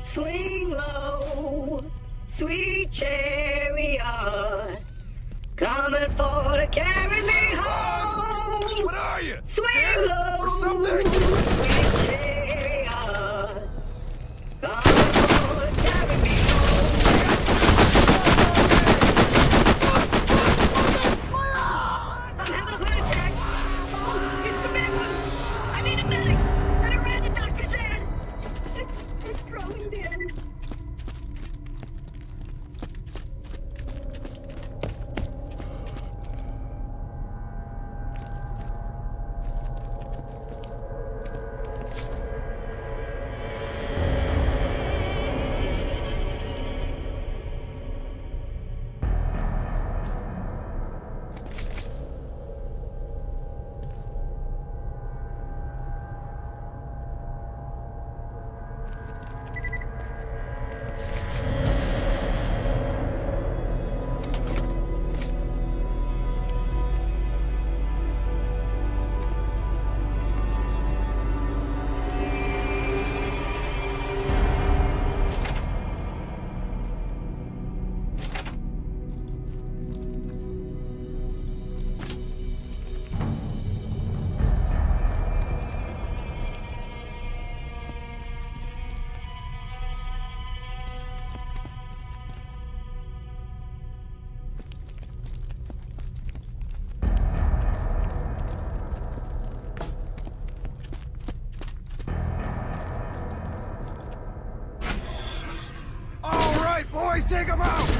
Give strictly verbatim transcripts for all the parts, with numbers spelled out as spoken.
Swing low, sweet chariot, coming for to carry me home. What are you? Swing low, or something? sweet chariot, coming for to carry me home. I'm having a heart attack. Oh, it's the big one. I need a medic. I don't read the doctor said. It's, it's growing dead. Boys, take him out!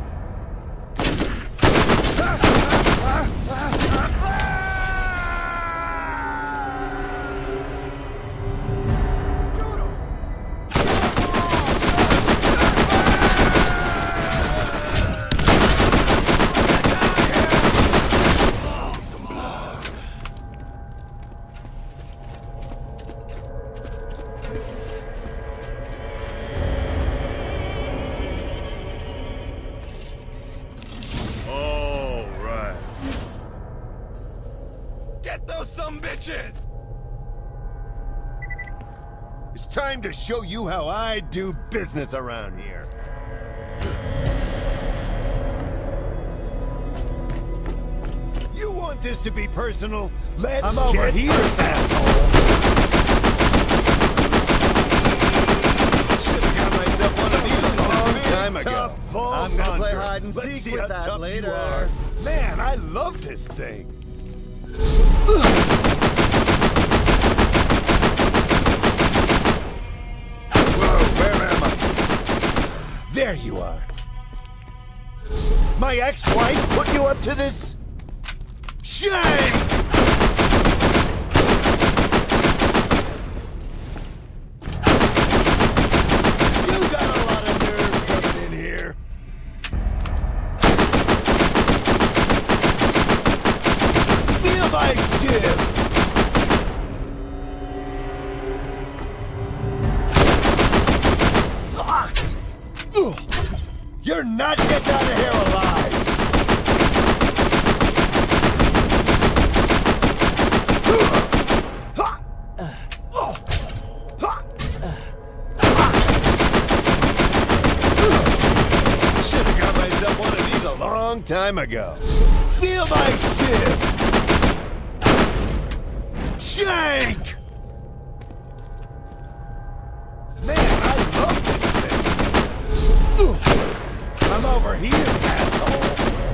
Get those some bitches! It's time to show you how I do business around here. You want this to be personal? Let's I'm over get here, asshole! Should've got myself one of these a long time ago. I'm gonna play hide and seek with that later. Man, I love this thing. Whoa, where am I? There you are. My ex-wife put you up to this? Shame! You got a lot of nerve coming in here. Feel my shift! You're not getting out of here alive! Should've got myself one of these a long time ago. Feel my shift! Shank! Man, I love this thing! I'm over here, asshole!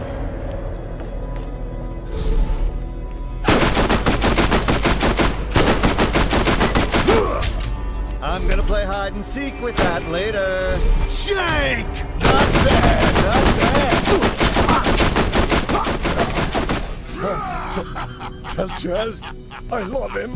I'm gonna play hide and seek with that later. Shank! Not bad, not bad! Tell Chaz I love him.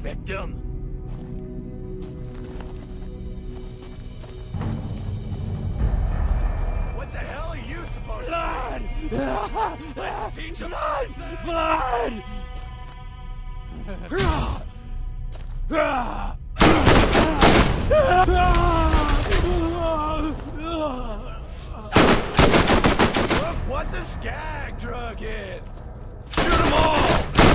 victim. What the hell are you supposed Blood! to be? Let's teach him Blood! a lesson! Blood! Look what the skag drug in! Shoot them all!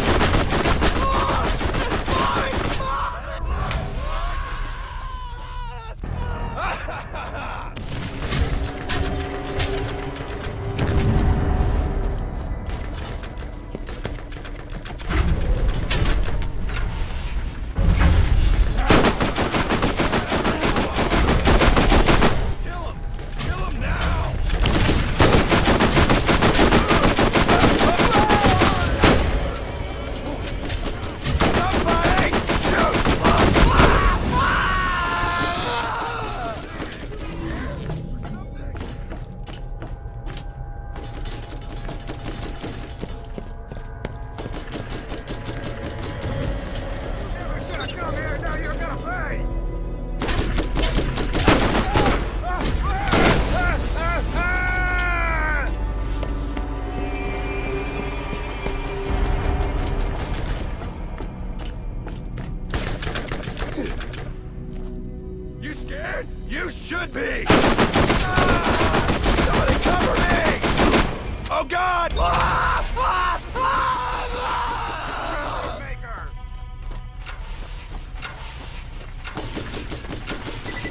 You scared? You should be! Ah! Somebody cover me! Oh God! Ah! Ah! Ah! Ah! Maker!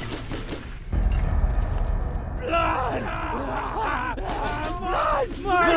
Blood! Blood! Blood!